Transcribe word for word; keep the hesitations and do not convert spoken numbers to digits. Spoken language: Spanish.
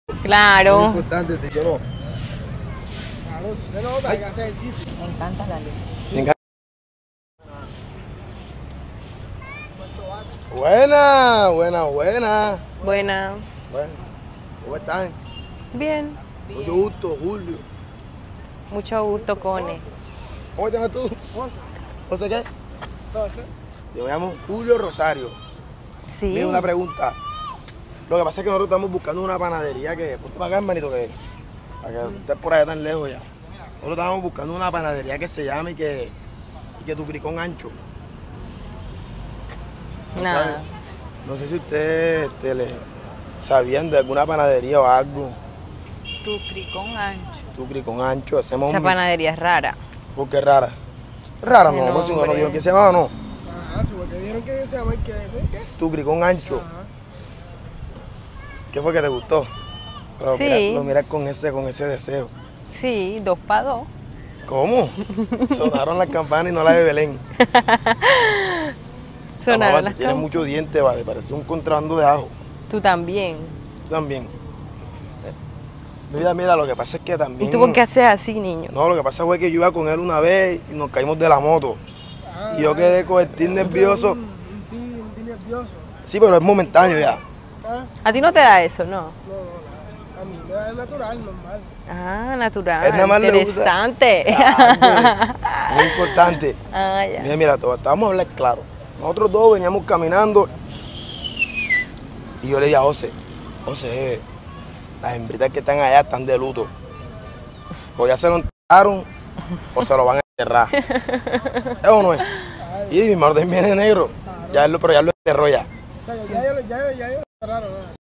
Claro. Es importante, te yo no. Claro, si usted no nota, hay que hacer ejercicio. Me encanta la leche. Me encanta. Buena, buena, buena. Buena. Bueno, ¿cómo están? Bien. Mucho gusto, Julio. Mucho gusto, Cone. ¿Cómo te llamas tú? José, ¿José qué? José. Yo me llamo Julio Rosario. Sí. Mira, una pregunta. Lo que pasa es que nosotros estamos buscando una panadería que... Ponte para acá, hermanito, que... Para que estés por allá tan lejos ya. Nosotros estábamos buscando una panadería que se llame y que... Y que tu cricón ancho. Nada. ¿Sabe? No sé si ustedes este, le sabían de alguna panadería o algo. Tu cricón ancho. Tu cricón ancho, hacemos Esa un... panadería es rara. ¿Por qué rara? Rara, Sí, no, no, pues si no, no hombre. dijeron que se llama o no. Ajá, si porque dijeron que se llama el que... ¿Qué? Tu cricón ancho. Ajá. ¿Qué fue que te gustó? Lo Sí. miras, lo miras con ese, con ese deseo. Sí, dos para dos. ¿Cómo? Sonaron las campanas y no las de Belén. Sonaron Mamá, las tú tienes cam- mucho diente, vale, parece un contrabando de ajo. Tú también. Tú también. Eh, Mira, mira, lo que pasa es que también... ¿Y tú por qué haces así, niño? No, lo que pasa fue que yo iba con él una vez y nos caímos de la moto. Y yo quedé con el tin nervioso. Un tin, un tin nervioso. Sí, pero es momentáneo ya. Ah, A ti no te da eso, ¿no? no, no, no. A mí me da natural, normal. Ah, natural. Él nada más le usa- Interesante. Ah, muy importante. Ah, ya. Mira, mira, todo, vamos a hablar claro. Nosotros dos veníamos caminando y yo le dije a José, José, las hembritas que están allá están de luto. O ya se lo enterraron o se lo van a enterrar. ¿Es o no es? Y mi hermano también viene negro. Ya él lo, pero ya lo enterró ya. O sea, que ya, ya, ya, ya, ya, ya, raro, ¿no?